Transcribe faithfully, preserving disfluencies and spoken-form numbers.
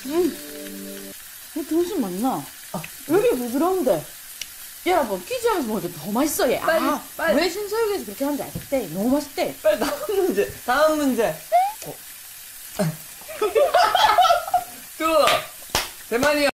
음, 이 등심 맞나? 아, 왜 이렇게 부드러운데? 여러분, 퀴즈하면서 먹으니까 더 맛있어, 얘. 빨리, 아, 빨리. 왜 신서유기에서 그렇게 하는지 알겠대. 너무 맛있대. 빨리 다음 문제. 다음 문제. 어. 두. 대만이요.